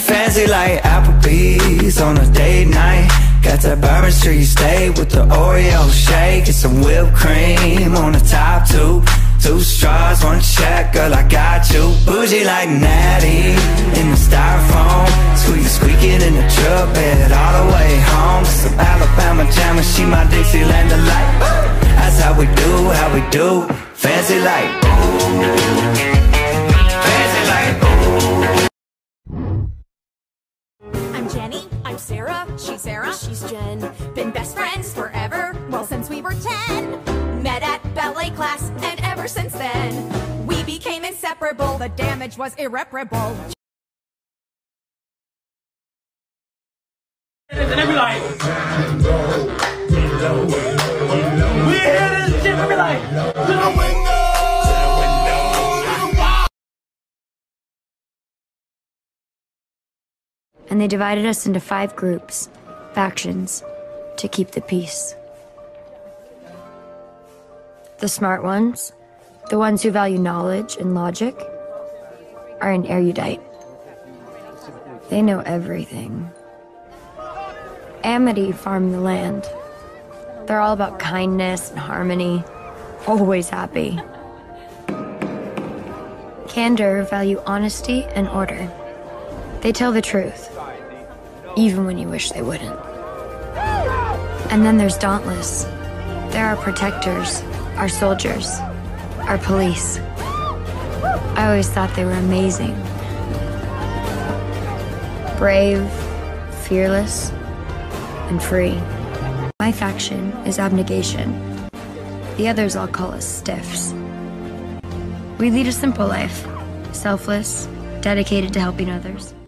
fancy like Applebee's on a date night. Got that Bourbon Street steak with the Oreo shake and some whipped cream on the top too. 2 straws, 1 check, girl, I got you. Bougie like Natty in the styrofoam. Squeaking in the truck bed all the way home. Some Alabama jam and she my Dixieland delight. That's how we do, fancy like fancy like I'm Jenny, I'm Sarah, she's Sarah, she's Jen. Been best friends forever, well since we were 10. Met at ballet class and ever since then we became inseparable, the damage was irreparable. And they be like, we hear this shit, we be like, to the window. And they divided us into 5 groups, factions, to keep the peace. The smart ones, the ones who value knowledge and logic, are an erudite. They know everything. Amity farm the land. They're all about kindness and harmony, always happy. Candor value honesty and order. They tell the truth, even when you wish they wouldn't. And then there's Dauntless. They're our protectors, our soldiers, our police. I always thought they were amazing. Brave, fearless, and free. My faction is Abnegation. The others all call us Stiffs. We lead a simple life, selfless, dedicated to helping others.